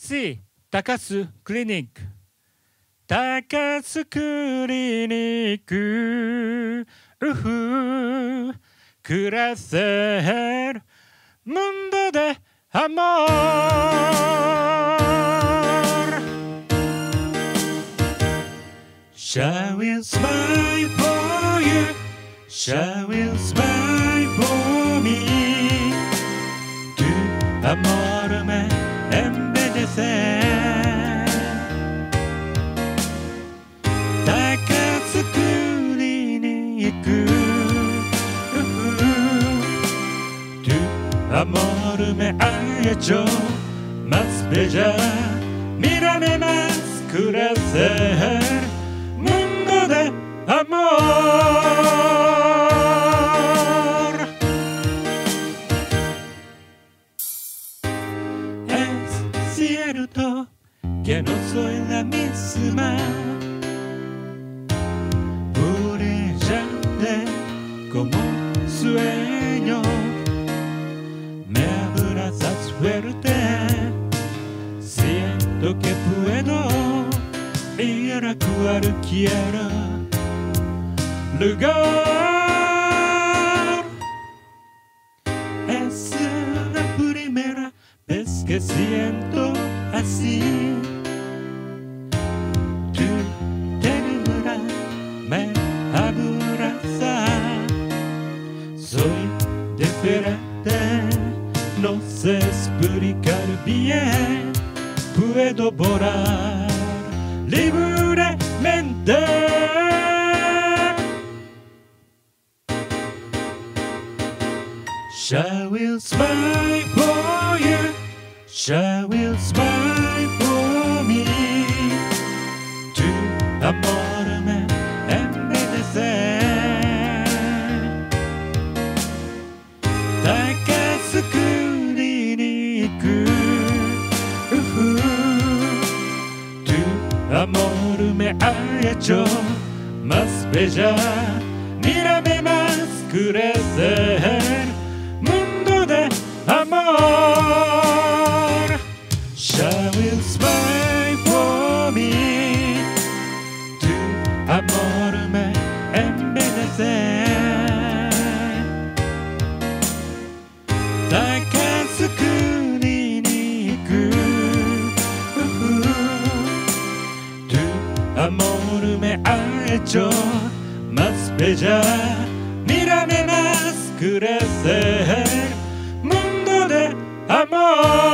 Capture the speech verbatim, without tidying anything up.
C. 高須クリニック。高須クリニック。うふ暮らせるmundo de amor. Shall we smile for you? Shall we smile for me? Tu amor me embellece. 高須クリニック。Amor me ha hecho más bella. Mírame más crecer. Mundo de amor. Es cierto que no soy la misma. Brillante como sueño. Fuerte, siento que puedo ir a cualquier lugar. Es la primera vez que siento así. Tu ternura me abraza. Soy diferente. No sé explicar bien, puedo volar libremente. Shall we smile for you? Shall we smile for me? Tu amor me embellece. 高須クリニック。Tu amor me ha hecho más bella. Mírame más crecer. Mundo de amor. Shall we smile for me? Tu amor me embellece. 高須クリニック。Tu amor me ha hecho más bella. Mírame más crecer. Mundo de amor.